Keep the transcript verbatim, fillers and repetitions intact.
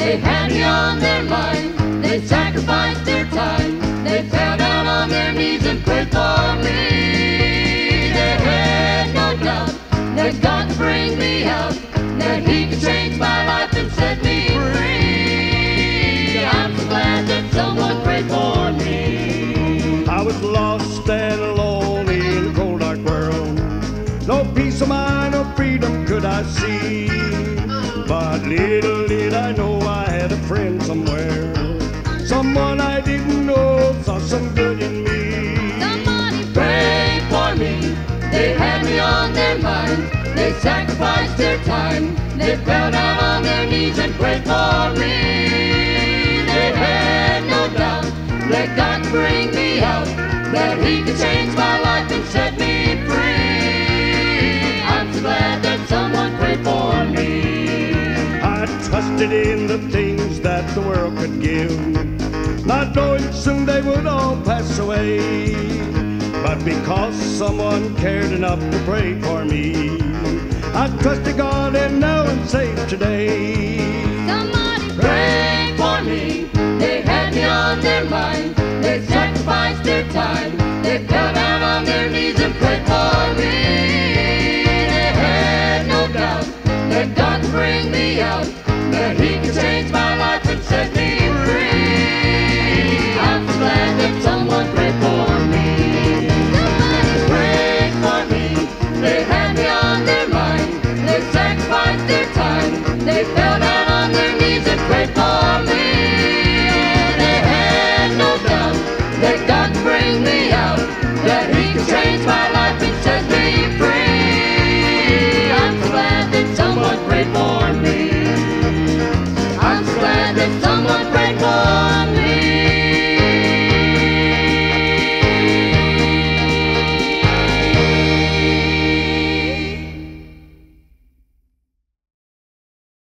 They had me on their mind. They sacrificed their time. They fell down on their knees and prayed for me. They had no doubt that God could bring me out, that He could change my life and set me free. I'm so glad that someone prayed for me. I was lost and alone in a cold dark world. No peace of mind or freedom could I see. But little did I know I had a friend somewhere. Someone I didn't know saw some good in me. Somebody prayed for me. They had me on their mind. They sacrificed their time. They fell down on their knees and prayed for me. They had no doubt that God could bring me out, that He could change my life and set me free. I'm so glad that someone prayed for me. I trusted in the things that the world could give, not knowing soon they would all pass away. But because someone cared enough to pray for me, I trusted God and now I'm saved today. Somebody prayed for me. They had me on their mind. They sacrificed their time. They fell down on their knees and prayed for me. They had no doubt that God could bring me out, that He could change my